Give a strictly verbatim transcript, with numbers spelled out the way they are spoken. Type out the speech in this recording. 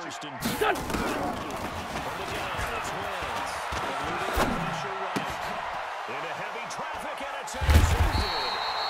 first and ten. From the gun, it's Wentz. Eluding pressure right. Into heavy traffic, and it's intercepted.